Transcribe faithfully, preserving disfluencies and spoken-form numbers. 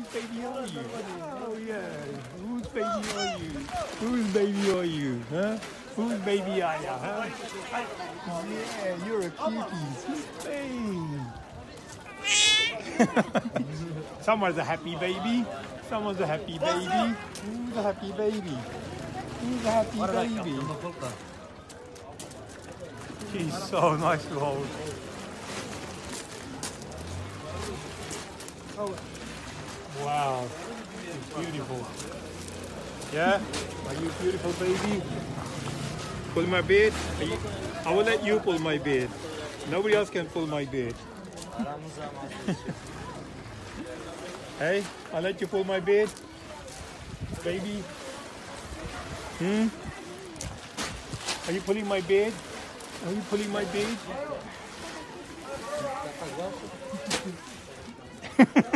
baby are you? Oh yeah. Whose baby are you? Whose baby are you? Huh? Whose baby are you? Huh? Yeah, you're a cutie. Hey. Someone's a happy baby. Someone's a happy baby. Who's a happy baby? Who's a happy baby? He's so nice to hold. Wow, she's beautiful. Yeah? Are you beautiful, baby? Pull my beard? You... I will let you pull my beard. Nobody else can pull my beard. Hey, I'll let you pull my beard. Baby. Hmm? Are you pulling my beard? Are you pulling my beard?